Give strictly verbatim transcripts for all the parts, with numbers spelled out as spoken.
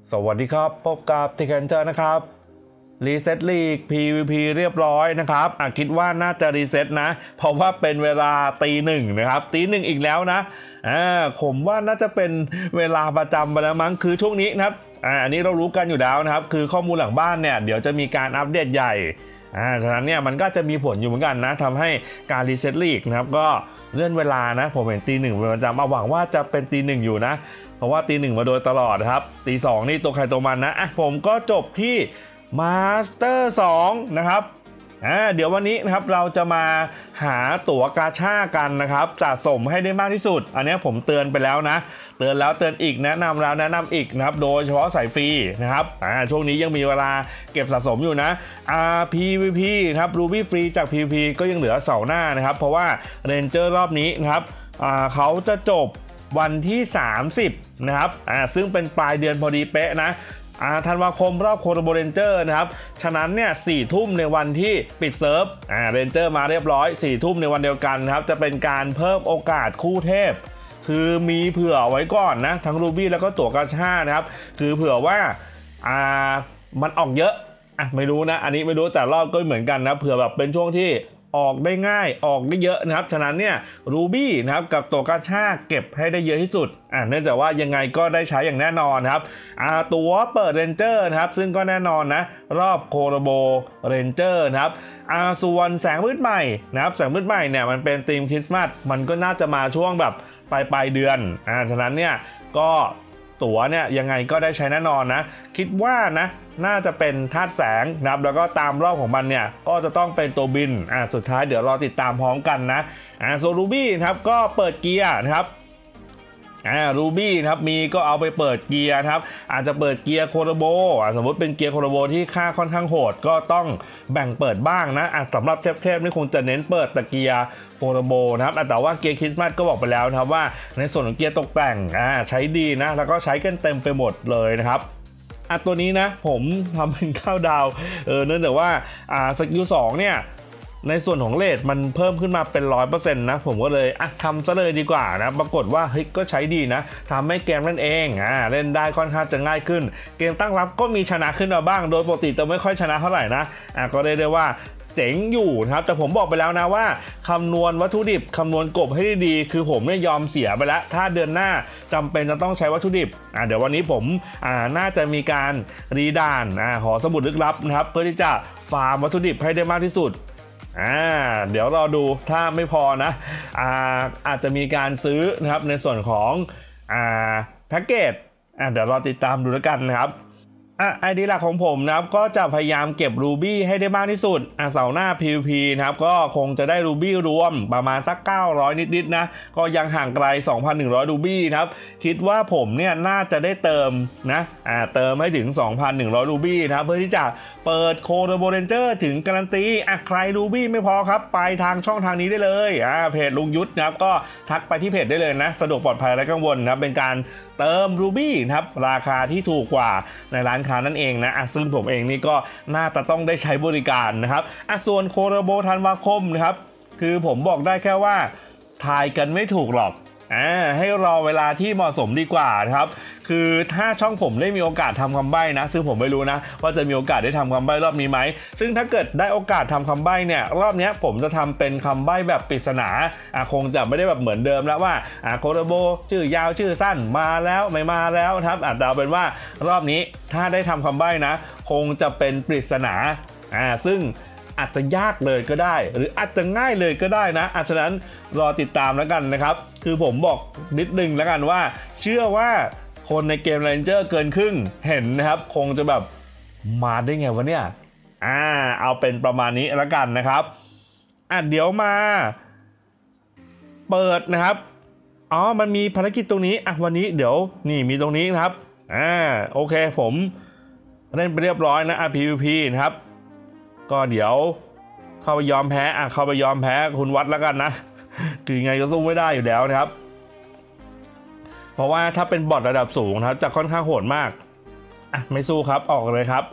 สวัสดีครับพบกับทีแคนเจอร์นะครับรีเซ็ตลีก พี วี พี เรียบร้อยนะครับอ่ะคิดว่าน่าจะรีเซ็ตนะเพราะว่าเป็นเวลาตีหนึ่งนะครับตีหนึ่งอีกแล้วนะอ่าผมว่าน่าจะเป็นเวลาประจำไปแล้วมั้งคือช่วงนี้นะครับอ่าอันนี้เรารู้กันอยู่แล้วนะครับคือข้อมูลหลังบ้านเนี่ยเดี๋ยวจะมีการอัปเดตใหญ่อ่าฉะนั้นเนี่ยมันก็จะมีผลอยู่เหมือนกันนะทำให้การรีเซ็ตลีกนะครับก็เลื่อนเวลานะผมเห็นตีหนึ่งเป็นประจำมาหวังว่าจะเป็นตีหนึ่งอยู่นะเพราะว่าตีหนึ่งมาโดยตลอดครับตีสองนี่ตัวใครตัวมันนะอ่ะผมก็จบที่มาสเตอร์สองนะครับอ่าเดี๋ยววันนี้นะครับเราจะมาหาตั๋วกาชากันนะครับสะสมให้ได้มากที่สุดอันนี้ผมเตือนไปแล้วนะเตือนแล้วเตือนอีกแนะนำแล้วแนะนำอีกนะครับโดยเฉพาะสายฟรีนะครับอ่าช่วงนี้ยังมีเวลาเก็บสะสมอยู่นะ อาร์ พี วี พี นะครับ Ruby ฟรีจาก พี วี พี ก็ยังเหลือเสาร์หน้านะครับเพราะว่าเรนเจอร์รอบนี้นะครับอ่าเขาจะจบวันที่สามสิบนะครับอ่าซึ่งเป็นปลายเดือนพอดีเป๊ะนะอ่าธันวาคมรอบโคโรโบเรนเจอร์นะครับฉะนั้นเนี่ยสี่ทุ่มในวันที่ปิดเซิร์ฟอ่าเรนเจอร์มาเรียบร้อยสี่ทุ่มในวันเดียวกันนะครับจะเป็นการเพิ่มโอกาสคู่เทพคือมีเผื่อไว้ก่อนนะทั้ง Ruby แล้วก็ตั๋วกาชานะครับคือเผื่อว่าอ่ามันออกเยอะอ่ะไม่รู้นะอันนี้ไม่รู้แต่รอบก็เหมือนกันนะเผื่อแบบเป็นช่วงที่ออกได้ง่ายออกได้เยอะนะครับฉะนั้นเนี่ย Ruby นะครับกับตัวกาชาเก็บให้ได้เยอะที่สุดอ่าเนื่องจากว่ายังไงก็ได้ใช้อย่างแน่นอนครับอ่าตัวเปิดเรนเจอร์นะครับซึ่งก็แน่นอนนะรอบโคโรโบเรนเจอร์นะครับอ่าส่วนแสงมืดใหม่นะครับแสงมืดใหม่เนี่ยมันเป็นธีมคริสต์มาสมันก็น่าจะมาช่วงแบบปลายปลายเดือนอ่าฉะนั้นเนี่ยก็ตั๋วเนี่ยยังไงก็ได้ใช้แน่นอนนะคิดว่านะน่าจะเป็นธาตุแสงนะครับแล้วก็ตามรอบของมันเนี่ยก็จะต้องเป็นตัวบินอ่าสุดท้ายเดี๋ยวรอติดตามพร้อมกันนะอ่าโซลูบี้นะครับก็เปิดเกียร์นะครับอ่ารูบี้นะครับมีก็เอาไปเปิดเกียร์นะครับอาจจะเปิดเกียร์โคโรโบอ่าสมมติเป็นเกียร์โคโรโบที่ค่าค่อนข้างโหดก็ต้องแบ่งเปิดบ้างนะอ่าสำหรับเทพๆนี่คงจะเน้นเปิดแต่เกียร์โคโรโบนะครับแต่ว่าเกียร์คริสต์มาสก็บอกไปแล้วนะครับว่าในส่วนของเกียร์ตกแต่งอ่าใช้ดีนะแล้วก็ใช้กันเต็มไปหมดเลยนะครับอ่ะตัวนี้นะผมทำเป็นข้าวดาวเออเนื่องจากว่าอ่าสกิลสองเนี่ยในส่วนของเรทมันเพิ่มขึ้นมาเป็น ร้อยเปอร์เซ็นต์ นะผมก็เลยอ่ะทำซะเลยดีกว่านะปรากฏว่าเฮ้ยก็ใช้ดีนะทำให้เกมนั่นเองอ่าเล่นได้ค่อนข้างจะง่ายขึ้นเกมตั้งรับก็มีชนะขึ้นมาบ้างโดยปกติจะไม่ค่อยชนะเท่าไหร่นะอ่ะก็ได้ได้ว่าเจ๋งอยู่นะครับแต่ผมบอกไปแล้วนะว่าคำนวณวัตถุดิบคำนวณกบให้ดีคือผมเนี่ยยอมเสียไปแล้วถ้าเดือนหน้าจำเป็นจะต้องใช้วัตถุดิบอ่าเดี๋ยววันนี้ผมอ่าน่าจะมีการรีด่านอ่าหอสมุดลึกลับนะครับเพื่อที่จะฟาร์มวัตถุดิบให้ได้มากที่สุดอ่าเดี๋ยวรอดูถ้าไม่พอนะอ่าอาจจะมีการซื้อนะครับในส่วนของอ่าแพ็กเกจอ่าเดี๋ยวรอติดตามดูแล้วกันนะครับอ่ะไอเดียหลักของผมนะครับก็จะพยายามเก็บ Ruby ให้ได้มากที่สุดอ่ะเสาร์หน้า พี วี พี นะครับก็คงจะได้ Ruby รวมประมาณสักเก้าร้อยนิดๆนะก็ยังห่างไกล สองพันหนึ่งร้อย Ruby นะครับคิดว่าผมเนี่ยน่าจะได้เติมนะอ่าเติมให้ถึง สองพันหนึ่งร้อย Ruby นะครับเพื่อที่จะเปิดโคโรโบเรนเจอร์ถึงการันตีอ่ะใคร Ruby ไม่พอครับไปทางช่องทางนี้ได้เลยอ่าเพจลุงยุทธนะครับก็ทักไปที่เพจได้เลยนะสะดวกปลอดภัยและกังวลนะครับเป็นการเติม Ruby นะครับราคาที่ถูกกว่าในร้านค้านั่นเองนะอ่ะซึ่งผมเองนี่ก็น่าจะต้องได้ใช้บริการนะครับอ่ะส่วนโคโรโบธันวาคมนะครับคือผมบอกได้แค่ว่าทายกันไม่ถูกหรอกอ่าให้รอเวลาที่เหมาะสมดีกว่านะครับคือถ้าช่องผมได้มีโอกาสทำคำใบ้นะซึ่งผมไม่รู้นะว่าจะมีโอกาสได้ทำคำใบ้รอบนี้ไหมซึ่งถ้าเกิดได้โอกาสทำคำใบ้เนี่ยรอบนี้ผมจะทำเป็นคำใบ้แบบปริศนาอ่ะคงจะไม่ได้แบบเหมือนเดิมแล้วว่าอ่ะโคโรโบชื่อยาวชื่อสั้นมาแล้วไม่มาแล้วครับอาจจะเอาเป็นว่ารอบนี้ถ้าได้ทำคำใบ้นะคงจะเป็นปริศนาอ่าซึ่งอาจจะยากเลยก็ได้หรืออาจจะง่ายเลยก็ได้นะฉะนั้นรอติดตามแล้วกันนะครับคือผมบอกนิดนึงแล้วกันว่าเชื่อว่าคนในเกม Ranger เกินครึ่งเห็นนะครับคงจะแบบมาได้ไงวะเนี่ยอ่าเอาเป็นประมาณนี้แล้วกันนะครับอ่ะเดี๋ยวมาเปิดนะครับอ๋อมันมีภารกิจตรงนี้อ่ะวันนี้เดี๋ยวนี่มีตรงนี้นะครับอ่าโอเคผมเล่นไปเรียบร้อยนะอ่ะ พี วี พี นะครับก็เดี๋ยวเข้าไปยอมแพ้อ่ะเข้าไปยอมแพ้คุณวัดแล้วกันนะคือไงก็สู้ไม่ได้อยู่แล้วนะครับเพราะว่าถ้าเป็นบอทระดับสูงนะครับจะค่อนข้างโหดมากอ่ะไม่สู้ครับออกเลยครับ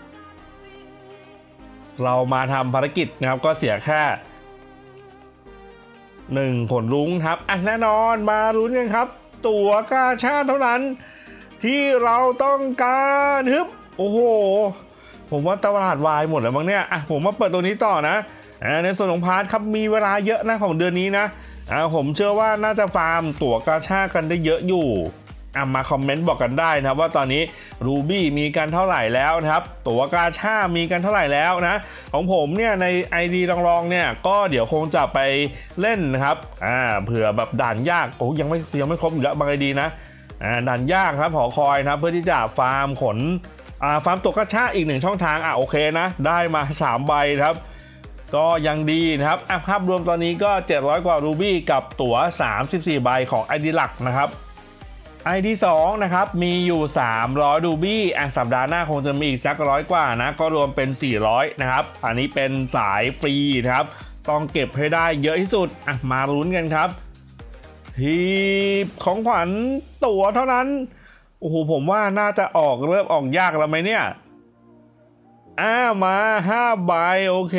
เรามาทำภารกิจนะครับก็เสียแค่หนึ่งผลรุ้งครับอ่ะแน่นอนมาลุ้นกันครับตั๋วกาชาดเท่านั้นที่เราต้องการฮึบโอ้โหผมว่าตลาดวายหมดแล้วมั้งเนี่ยอ่ะผมมาเปิดตัวนี้ต่อนะอ่าในส่วนของพาร์ทครับมีเวลาเยอะนะของเดือนนี้นะอ่าผมเชื่อว่าน่าจะฟาร์มตั๋วกาชากันได้เยอะอยู่อ่ะมาคอมเมนต์บอกกันได้นะว่าตอนนี้รูบี้มีกันเท่าไหร่แล้วนะครับตั๋วกาชามีกันเท่าไหร่แล้วนะของผมเนี่ยใน ไอ ดี ลองๆเนี่ยก็เดี๋ยวคงจะไปเล่นนะครับอ่าเผื่อแบบด่านยากโอ้ยังไม่ยังไม่ครบอยู่แล้วบาง ไอ ดี นะอ่าด่านยากครับหอคอยนะเพื่อที่จะฟาร์มขนอ่าฟาร์มตั๋วกาชาอีกหนึ่งช่องทางอ่ะโอเคนะได้มาสามใบครับก็ยังดีนะครับอ่ะภาพรวมตอนนี้ก็เจ็ดร้อยกว่ารูบี้กับตั๋วสามสิบสี่ใบของ ไอ ดี หลักนะครับ ไอ ดี สองนะครับมีอยู่สามร้อยรูบี้อ่ะสัปดาห์หน้าคงจะมีอีกสักร้อยกว่านะก็รวมเป็นสี่ร้อยนะครับอันนี้เป็นสายฟรีนะครับต้องเก็บให้ได้เยอะที่สุดอ่ะมาลุ้นกันครับทีของขวัญตั๋วเท่านั้นโอ้โหผมว่าน่าจะออกเริ่มออกยากแล้วไหมเนี่ยอ้ามาห้าใบโอเค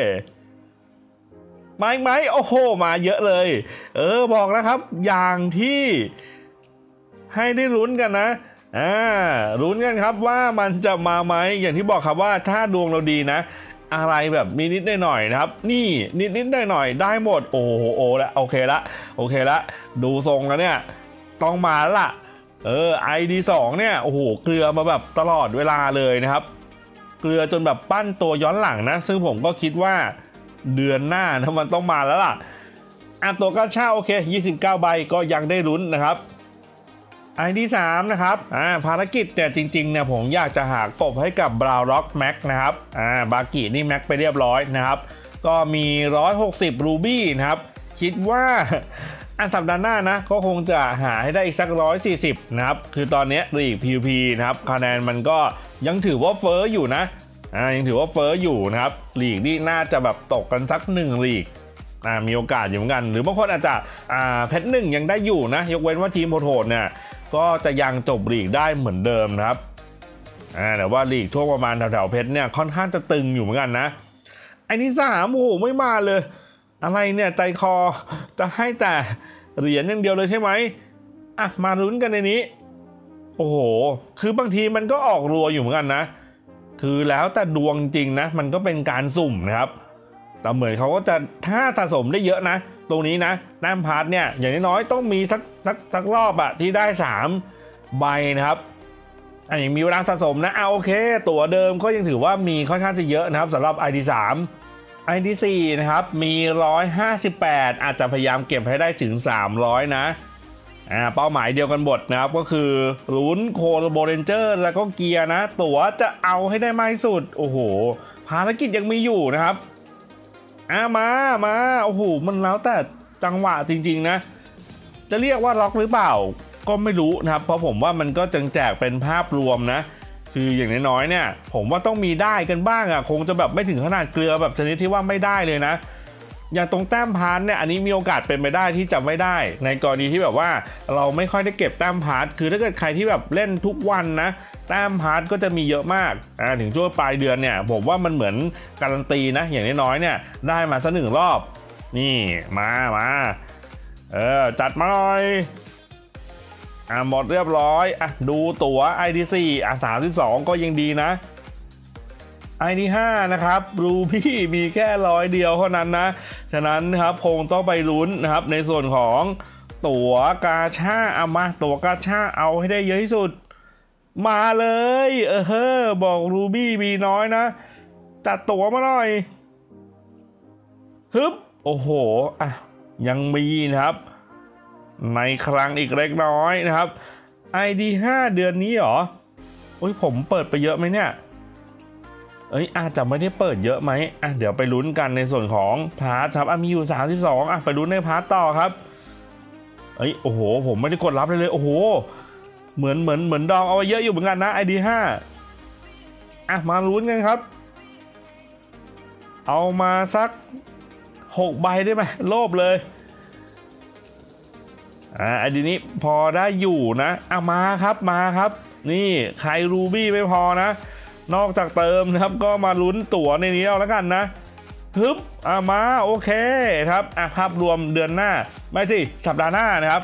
มาอีกไหมโอ้โหมาเยอะเลยเออบอกนะครับอย่างที่ให้ได้ลุ้นกันนะอ่าลุ้นกันครับว่ามันจะมาไหมอย่างที่บอกครับว่าถ้าดวงเราดีนะอะไรแบบมีนิดหน่อยนะครับนี่นิดนิดหน่อยหน่อยได้หมดโอ้โหโอ้แล้วโอเคละโอเคละดูทรงแล้วเนี่ยต้องมาแล้วล่ะเออ ไอ ดี สองเนี่ยโอ้โหเกลือมาแบบตลอดเวลาเลยนะครับเกลือจนแบบปั้นตัวย้อนหลังนะซึ่งผมก็คิดว่าเดือนหน้านะมันต้องมาแล้วล่ะอ่ะตัวกาชาโอเคยี่สิบเก้าใบก็ยังได้ลุ้นนะครับ ไอ ดี สามนะครับอ่าภารกิจเนี่ยจริงๆเนี่ยผมอยากจะหากบให้กับบราวล็อกแม็กนะครับอ่าบากินี่แม็กไปเรียบร้อยนะครับก็มีหนึ่งร้อยหกสิบรูบี้นะครับคิดว่าอันสัปดาห์หน้านะก็คงจะหาให้ได้อีกสักหนึ่งร้อยสี่สิบนะครับคือตอนนี้ลีก พี วี พี นะครับคะแนนมันก็ยังถือว่าเฟ้ออยู่นะอ่ายังถือว่าเฟ้ออยู่นะครับลีกนี่น่าจะแบบตกกันสักหนึ่งลีกอ่ามีโอกาสอยู่เหมือนกันหรือบางคนอาจจะอ่าเพชรหนึ่งยังได้อยู่นะยกเว้นว่าทีมโหดๆเนี่ยก็จะยังจบลีกได้เหมือนเดิมนะครับอ่าแต่ว่าลีกทั่วประมาณแถวๆเพชรเนี่ยค่อนข้างจะตึงอยู่เหมือนกันนะไอ้นี่สามโอ้โหไม่มาเลยอะไรเนี่ยใจคอจะให้แต่เหรียญอย่างเดียวเลยใช่ไหมอ่ะมาลุ้นกันในนี้โอ้โหคือบางทีมันก็ออกรัวอยู่เหมือนกันนะคือแล้วแต่ดวงจริงนะมันก็เป็นการสุ่มนะครับแต่เหมือนเขาก็จะถ้าสะสมได้เยอะนะตรงนี้นะแต้มพาร์ทเนี่ยอย่างน้อยๆต้องมีสักสักสักรอบอะที่ได้สามใบนะครับอ่ะยังมีเวลาสะสมนะเอาโอเคตัวเดิมก็ยังถือว่ามีค่อนข้างจะเยอะนะครับสำหรับ ไอ ดี สาม ไอ ดี สี่ นะครับมีหนึ่งร้อยห้าสิบแปดอาจจะพยายามเก็บให้ได้ถึงสามร้อยนะอ่าเป้าหมายเดียวกันหมดนะครับก็คือลุ้นโคโลโบเรนเจอร์แล้วก็เกียร์นะตั๋วจะเอาให้ได้มากที่สุดโอ้โหภารกิจยังมีอยู่นะครับอ่ามามาโอ้โหมันแล้วแต่จังหวะจริงๆนะจะเรียกว่าล็อกหรือเปล่าก็ไม่รู้นะครับเพราะผมว่ามันก็จังแจกเป็นภาพรวมนะคืออย่างน้อยๆเนี่ยผมว่าต้องมีได้กันบ้างอ่ะคงจะแบบไม่ถึงขนาดเกลือแบบชนิดที่ว่าไม่ได้เลยนะอย่างตรงแต้มพาร์ทเนี่ยอันนี้มีโอกาสเป็นไปได้ที่จะไม่ได้ในกรณีที่แบบว่าเราไม่ค่อยได้เก็บแต้มพาร์ทคือถ้าเกิดใครที่แบบเล่นทุกวันนะแต้มพาร์ทก็จะมีเยอะมากอ่าถึงช่วงปลายเดือนเนี่ยผมว่ามันเหมือนการันตีนะอย่างน้อยๆเนี่ยได้มาสักหนึ่งรอบนี่มามาเออจัดมาหน่อยอ่ะหมดเรียบร้อยอ่ะดูตั๋ว ไอ ดี สี่ อ่ะสามสิบสองก็ยังดีนะ ไอ ดี ห้านะครับรูบี้มีแค่ร้อยเดียวเท่านั้นนะฉะนั้นครับคงต้องไปลุ้นนะครับในส่วนของตั๋วกาชาเอามาตั๋วกาชาเอาให้ได้เยอะที่สุดมาเลยเออเฮ้อบอกรูบี้มีน้อยนะจัดตั๋วมาหน่อยฮึบโอ้โหอ่ะยังมีนะครับในครั้งอีกเล็กน้อยนะครับ ไอ ดี ห้าเดือนนี้เหรอโอ้ยผมเปิดไปเยอะไหมเนี่ยเอ้ยอาจจะไม่ได้เปิดเยอะไหมอ่ะเดี๋ยวไปลุ้นกันในส่วนของพาร์ทครับอ่ะมีอยู่สามสิบสองอ่ะไปลุ้นในพาร์ทต่อครับเอ้ยโอ้โหผมไม่ได้กดรับเลยเลยโอ้โหเหมือนเหมือนเหมือนดองเอาไว้เยอะอยู่เหมือนกันนะ ไอ ดี ห้าอ่ะมาลุ้นกันครับเอามาสักหกใบได้ไหมโลภเลยอ่าไอดีนี้พอได้อยู่นะอ่ะมาครับมาครับนี่ใครรูบี้ไม่พอนะนอกจากเติมนะครับก็มาลุ้นตั๋วในนี้เอาแล้วกันนะฮึบอ่ะมาโอเคครับอ่ะภาพรวมเดือนหน้าไม่สิสัปดาห์หน้านะครับค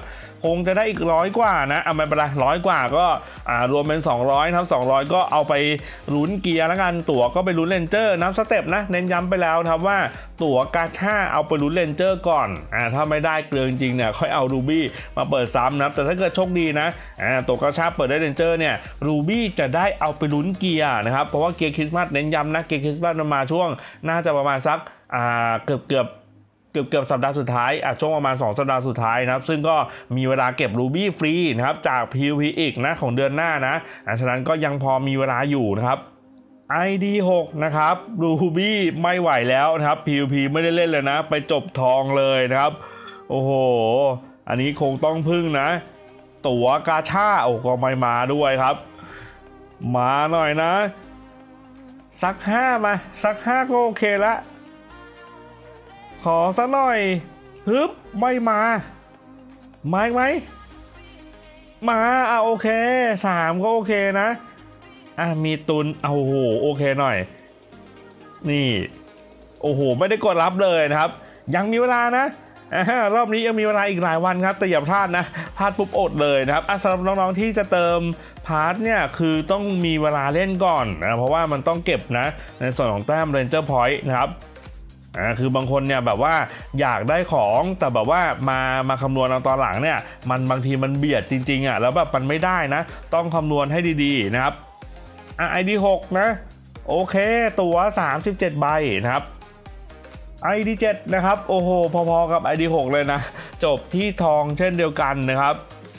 คงจะได้อีกร้อยกว่านะอ่ะไม่เป็นไรร้อยกว่าก็อ่ารวมเป็นสองร้อยครับสองร้อยก็เอาไปลุ้นเกียร์แล้วกันตั๋วก็ไปลุ้นเลนเจอร์นับสเต็ปนะเน้นย้ำไปแล้วครับว่าตั๋วกาชาเอาไปลุ้นเลนเจอร์ก่อนอ่าถ้าไม่ได้เกลือจริงเนี่ยค่อยเอารูบี้มาเปิดซ้ำนะแต่ถ้าเกิดโชคดีนะอ่าตั๋วกาชาเปิดได้เลนเจอร์เนี่ยรูบี้จะได้เอาไปลุ้นเกียร์นะครับเพราะว่าเกียร์คริสต์มาสเน้นย้ำนะเกียร์คริสต์มาสมาช่วงน่าจะประมาณสักอ่าเกือบเกือบเกือบเกือบสัปดาห์สุดท้ายอ่ะช่วงประมาณสองสัปดาห์สุดท้ายนะครับซึ่งก็มีเวลาเก็บรูบี้ฟรีนะครับจาก พี วี พี อีกนะของเดือนหน้านะอ่ะฉะนั้นก็ยังพอมีเวลาอยู่นะครับ ไอ ดี หก นะครับรูบี้ไม่ไหวแล้วนะครับ พี วี พี ไม่ได้เล่นเลยนะไปจบทองเลยนะครับโอ้โหอันนี้คงต้องพึ่งนะตั๋วกาชาโอ้ก็ไม่มาด้วยครับมาหน่อยนะสักห้ามาสักห้าก็โอเคละขอสักหน่อยฮึบไม่มามาไหมมาอ่ะโอเคสามก็โอเคนะอ่ะมีตุนเอาโอ้โหโอเคหน่อยนี่โอ้โหไม่ได้กดรับเลยนะครับยังมีเวลานะรอบนี้ยังมีเวลาอีกหลายวันครับแต่อย่าพลาดนะพลาดปุ๊บอดเลยนะครับสำหรับน้องๆที่จะเติมพาร์ทเนี่ยคือต้องมีเวลาเล่นก่อนนะเพราะว่ามันต้องเก็บนะในส่วนของแต้ม Ranger Point นะครับอ่าคือบางคนเนี่ยแบบว่าอยากได้ของแต่แบบว่ามามาคำนวณเอาตอนหลังเนี่ยมันบางทีมันเบียดจริงๆอ่ะแล้วแบบมันไม่ได้นะต้องคำนวณให้ดีๆนะครับอ่ะ ไอ ดี หกนะโอเคตั๋วสามสิบเจ็ดใบนะครับ ไอ ดี เจ็ดนะครับโอ้โหพอๆกับ ไอ ดี หกเลยนะจบที่ทองเช่นเดียวกันนะครับ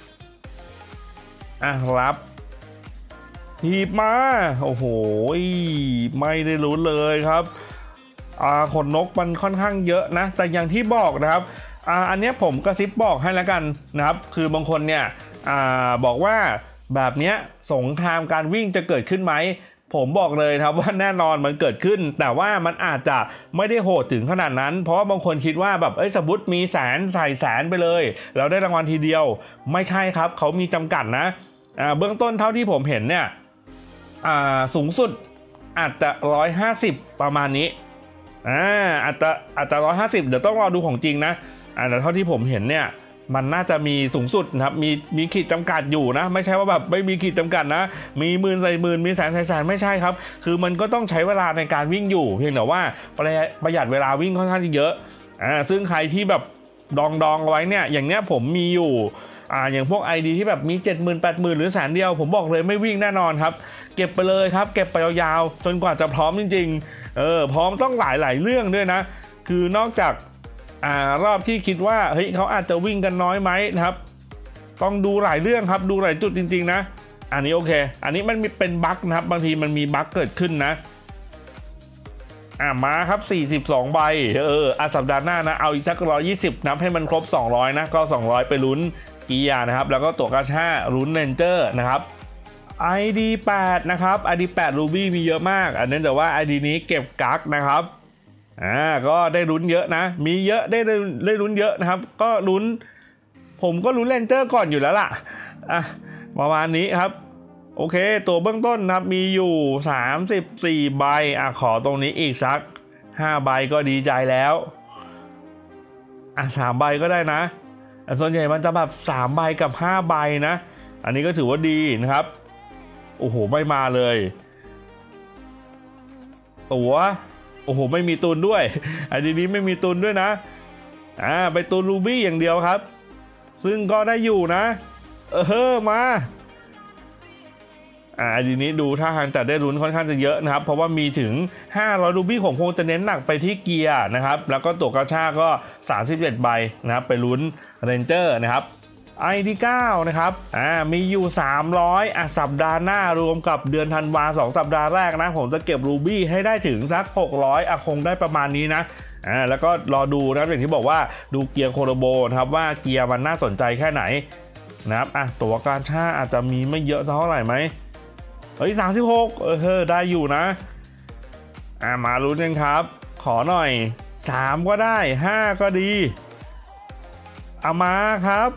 อ่ะรับทีบมาโอ้โหไม่ได้ลุ้นเลยครับอ่าขนนกมันค่อนข้างเยอะนะแต่อย่างที่บอกนะครับอ่าอันนี้ผมกระซิบบอกให้แล้วกันนะครับคือบางคนเนี่ยอ่าบอกว่าแบบเนี้ยสงครามการวิ่งจะเกิดขึ้นไหมผมบอกเลยครับว่าแน่นอนมันเกิดขึ้นแต่ว่ามันอาจจะไม่ได้โหดถึงขนาดนั้นเพราะว่าบางคนคิดว่าแบบเอ้ยสมมติมีแสนใส่แสนไปเลยแล้วได้รางวัลทีเดียวไม่ใช่ครับเขามีจำกัดนะอ่าเบื้องต้นเท่าที่ผมเห็นเนี่ยอ่าสูงสุดอาจจะหนึ่งร้อยห้าสิบประมาณนี้อ่าอาจจะอาจจะหนึ่งร้อยห้าสิบเดี๋ยวต้องรอดูของจริงนะอ่าแต่เท่าที่ผมเห็นเนี่ยมันน่าจะมีสูงสุดนะครับมีมีขีดจำกัดอยู่นะไม่ใช่ว่าแบบไม่มีขีดจำกัดนะมีหมื่นใส่หมื่นมีแสนใส่แสนไม่ใช่ครับคือมันก็ต้องใช้เวลาในการวิ่งอยู่เพียงแต่ว่าประหยัดเวลาวิ่งค่อนข้างเยอะอ่าซึ่งใครที่แบบดองดองเอาไว้เนี่ยอย่างเนี้ยผมมีอยู่อ่าอย่างพวก ไอ ดี ที่แบบมี เจ็ดหมื่น แปดหมื่น หรือแสนเดียวผมบอกเลยไม่วิ่งแน่นอนครับเก็บไปเลยครับเก็บไปยาวๆจนกว่าจะพร้อมจริงๆเออพร้อมต้องหลายๆเรื่องด้วยนะคือนอกจากอ่ารอบที่คิดว่าเฮ้ยเขาอาจจะวิ่งกันน้อยไหมนะครับต้องดูหลายเรื่องครับดูหลายจุดจริงๆนะอันนี้โอเคอันนี้มันมีเป็นบั๊กนะครับบางทีมันมีบั๊กเกิดขึ้นนะอ่ามาครับสี่สิบสองใบเอออ่ะสัปดาห์หน้านะเอาอีกสักหนึ่งร้อยยี่สิบนับให้มันครบสองร้อยนะก็สองร้อยไปลุ้นเกียร์นะครับแล้วก็ตั๋วกาชาลุ้นเรนเจอร์นะครับ ไอ ดี แปดนะครับ ไอ ดี แปด Ruby มีเยอะมากอันนั้นแต่ว่า ไอ ดี นี้เก็บกั๊กนะครับอ่าก็ได้ลุ้นเยอะนะมีเยอะได้ได้ลุ้นเยอะนะครับก็ลุ้นผมก็ลุ้นเรนเจอร์ก่อนอยู่แล้วล่ะอ่ะประมาณนี้ครับโอเคตัวเบื้องต้นนะครับมีอยู่สามสิบสี่ใบอ่ะขอตรงนี้อีกสักห้าใบก็ดีใจแล้วอ่ะสามใบก็ได้นะส่วนใหญ่มันจะแบบสามใบกับห้าใบนะอันนี้ก็ถือว่าดีนะครับโอ้โหไม่มาเลยตั๋วโอ้โหไม่มีตุนด้วยอันนี้ไม่มีตุนด้วยนะอ่าไปตุนรูบี้อย่างเดียวครับซึ่งก็ได้อยู่นะเออมาอ่าอันนี้ดูท่าทางจะได้ลุ้นค่อนข้างจะเยอะนะครับเพราะว่ามีถึงห้าร้อยรูบี้ผมคงจะเน้นหนักไปที่เกียร์นะครับแล้วก็ตั๋วกาชาก็สามสิบเจ็ดใบนะครับไปลุ้นเรนเจอร์นะครับ ไอ ดี เก้านะครับอ่ามีอยู่สามร้อยอ่ะสัปดาห์หน้ารวมกับเดือนธันวาสองสัปดาห์แรกนะผมจะเก็บรูบี้ให้ได้ถึงสักหกร้อยอ่ะคงได้ประมาณนี้นะอ่าแล้วก็รอดูนะครับอย่างที่บอกว่าดูเกียร์โคโรโบนะครับว่าเกียร์มันน่าสนใจแค่ไหนนะครับอ่ะตั๋วกาชาอาจจะมีไม่เยอะเท่าไหร่ไหมเฮ้ยสามสิบหกเออได้อยู่นะอ่ามาลุ้นกันครับขอหน่อยสามก็ได้ห้าก็ดีเอามาครับ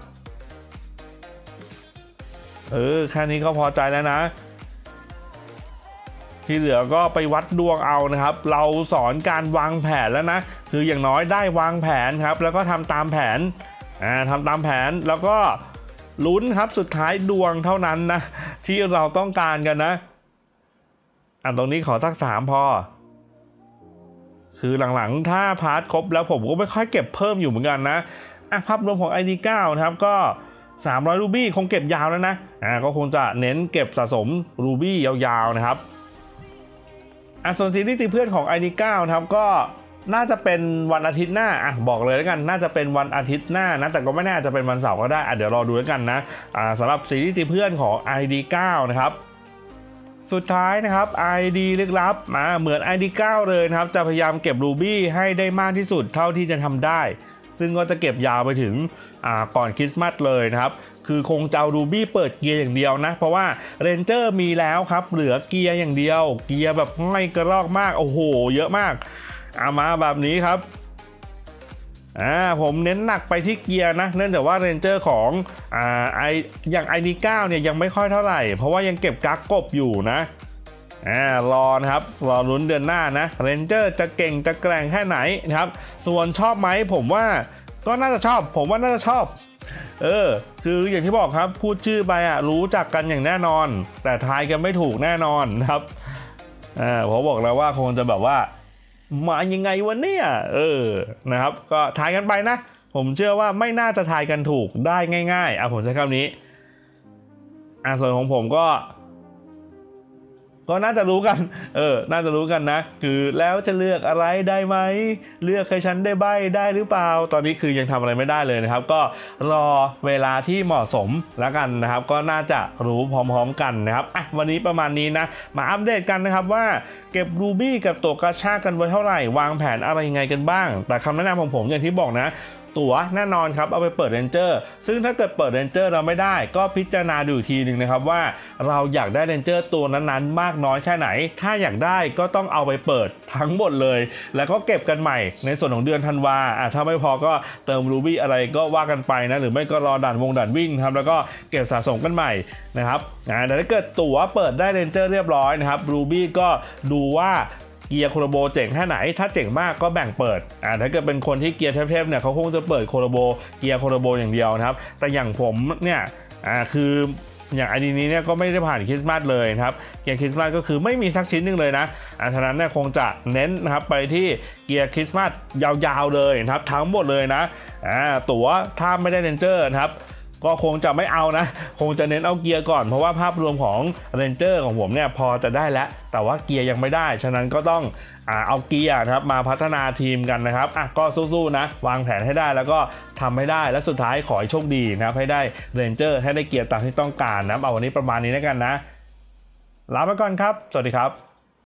เออแค่นี้ก็พอใจแล้วนะที่เหลือก็ไปวัดดวงเอานะครับเราสอนการวางแผนแล้วนะคืออย่างน้อยได้วางแผนครับแล้วก็ทำตามแผนอ่าทำตามแผนแล้วก็ลุ้นครับสุดท้ายดวงเท่านั้นนะที่เราต้องการกันนะอันตรงนี้ขอสักสามพอคือหลังๆถ้าพาร์ทครบแล้วผมก็ไม่ค่อยเก็บเพิ่มอยู่เหมือนกันนะอ่ะภาพรวมของ ไอ ดี เก้า นะครับก็สามร้อยรูบี้คงเก็บยาวแล้วนะอ่าก็คงจะเน้นเก็บสะสมรูบี้ยาวๆนะครับอ่ะส่วนซีรีส์ตีเพื่อนของ ไอ ดี เก้า นะครับก็น่าจะเป็นวันอาทิตย์หน้าอ่ะบอกเลยแล้วกันน่าจะเป็นวันอาทิตย์หน้านะแต่ก็ไม่แน่จะเป็นวันเสาร์ก็ได้อ่ะเดี๋ยวรอดูแล้วกันนะอ่าสำหรับซีรีส์ตีเพื่อนของ ไอ ดี เก้า นะครับสุดท้ายนะครับ ไอ ดี ลึกลับมาเหมือน ไอ ดี เก้า เลยนะครับจะพยายามเก็บรูบี้ให้ได้มากที่สุดเท่าที่จะทำได้ซึ่งก็จะเก็บยาวไปถึงก่อนคริสต์มาสเลยนะครับคือคงจะเอารูบี้เปิดเกียร์อย่างเดียวนะเพราะว่าเรนเจอร์มีแล้วครับเหลือเกียร์อย่างเดียวเกียร์แบบไม่กระรอกมากโอ้โหเยอะมากเอามาแบบนี้ครับอ่าผมเน้นหนักไปที่เกียร์นะเนื่องจากว่าเรนเจอร์ของอ่าไออย่าง ไอ ดี เก้า เนี่ยยังไม่ค่อยเท่าไหร่เพราะว่ายังเก็บกั๊กกบอยู่นะอ่ารอนะครับรอลุ้นเดือนหน้านะเรนเจอร์จะเก่งจะแกร่งแค่ไหนนะครับส่วนชอบไหมผมว่าก็น่าจะชอบผมว่าน่าจะชอบเออคืออย่างที่บอกครับพูดชื่อไปอ่ะรู้จักกันอย่างแน่นอนแต่ทายกันไม่ถูกแน่นอนนะครับอ่าผมบอกแล้วว่าคงจะแบบว่ามายังไงวะเนี่ยเออนะครับก็ทายกันไปนะผมเชื่อว่าไม่น่าจะทายกันถูกได้ง่ายๆอ่ะผมใช้คำนี้อ่ะส่วนของผมก็ก็น่าจะรู้กันเออน่าจะรู้กันนะคือแล้วจะเลือกอะไรได้ไหมเลือกให้ฉันได้ใบได้หรือเปล่าตอนนี้คือยังทำอะไรไม่ได้เลยนะครับก็รอเวลาที่เหมาะสมแล้วกันนะครับก็น่าจะรู้พร้อมๆกันนะครับอ่ะวันนี้ประมาณนี้นะมาอัปเดตกันนะครับว่าเก็บรูบี้กับตัวกระชากกันไว้เท่าไหร่วางแผนอะไรยังไงกันบ้างแต่คำแนะนำของผมอย่างที่บอกนะตั๋วแน่นอนครับเอาไปเปิดเรนเจอร์ซึ่งถ้าเกิดเปิดเรนเจอร์เราไม่ได้ก็พิจารณาดูอีกทีหนึ่งนะครับว่าเราอยากได้เรนเจอร์ตัวนั้นๆมากน้อยแค่ไหนถ้าอยากได้ก็ต้องเอาไปเปิดทั้งหมดเลยแล้วก็เก็บกันใหม่ในส่วนของเดือนธันวาอ่ะถ้าไม่พอก็เติมรูบี้อะไรก็ว่ากันไปนะหรือไม่ก็รอด่านวงด่านวิ่งครับแล้วก็เก็บสะสมกันใหม่นะครับอ่าแต่ถ้าเกิดตั๋วเปิดได้เรนเจอร์เรียบร้อยนะครับรูบี้ก็ดูว่าเกียร์โคโรโบเจ๋งแค่ไหนถ้าเจ๋งมากก็แบ่งเปิดอ่าถ้าเกิดเป็นคนที่เกียร์เทพๆเนี่ยเขาคงจะเปิดโคโรโบเกียร์โคโรโบอย่างเดียวนะครับแต่อย่างผมเนี่ยอ่าคืออย่างไอดีนี้เนี่ยก็ไม่ได้ผ่านคริสต์มาสเลยนะครับเกียร์คริสต์มาสก็คือไม่มีสักชิ้นหนึ่งเลยนะอ่าฉะนั้นเนี่ยคงจะเน้นนะครับไปที่เกียร์คริสต์มาสยาวๆเลยนะครับทั้งหมดเลยนะอ่าตั๋วถ้าไม่ได้เรนเจอร์นะครับก็คงจะไม่เอานะคงจะเน้นเอาเกียร์ก่อนเพราะว่าภาพรวมของเรนเจอร์ของผมเนี่ยพอจะได้แล้วแต่ว่าเกียร์ยังไม่ได้ฉะนั้นก็ต้องอ่าเอาเกียร์นะครับมาพัฒนาทีมกันนะครับอ่ะก็สู้ๆนะวางแผนให้ได้แล้วก็ทำให้ได้และสุดท้ายขอให้โชคดีนะครับให้ได้เรนเจอร์ให้ได้เกียร์ตามที่ต้องการนะเอาวันนี้ประมาณนี้แล้วกันนะลาไปก่อนครับสวัสดีครับ